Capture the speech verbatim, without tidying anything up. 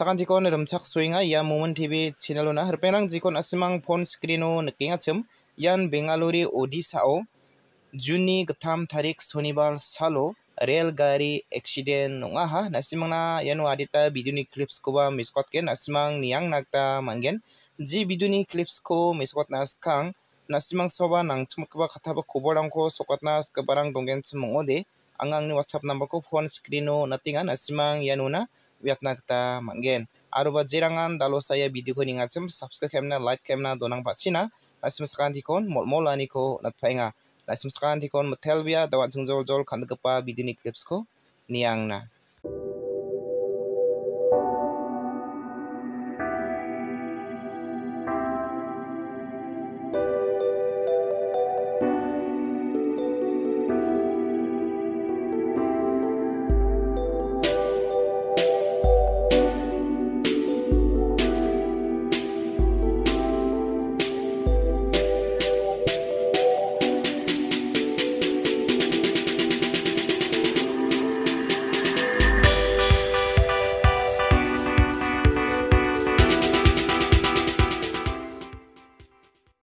sakantikon rumchak suinga ya moment T V channelona herpengrang jikon asimang phone screeno nikengachim yan Bengalure Odisha-o Juni getam tarik Shonibar salo rel gari accident Ongaha nasimangna yanu adita videoni clips koba miskotken nasimang niang nakta mangen ji videoni clips ko miskotna skang nasimang soba nangchmukba khataba koborangko sokotna skabarang donggen chmongode angangni WhatsApp number ko phone screeno natinga nasimang yanuna wiatna kta mangen aroba jerangan dalo saya video ko ningachim subscribe kemna like kemna donang bachina nasim sakantikon molmolani ko natpainga nasim sakantikon metelbia dawat jungjol jol khandgpa videoni clips ko niangna